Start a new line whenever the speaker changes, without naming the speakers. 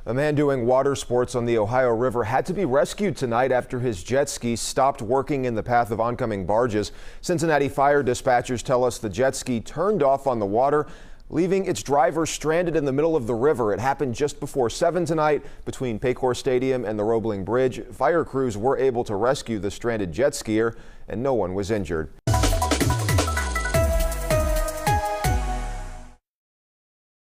A man doing water sports on the Ohio River had to be rescued tonight after his jet ski stopped working in the path of oncoming barges. Cincinnati fire dispatchers tell us the jet ski turned off on the water, leaving its driver stranded in the middle of the river. It happened just before 7 tonight between Paycor Stadium and the Roebling Bridge. Fire crews were able to rescue the stranded jet skier and no one was injured.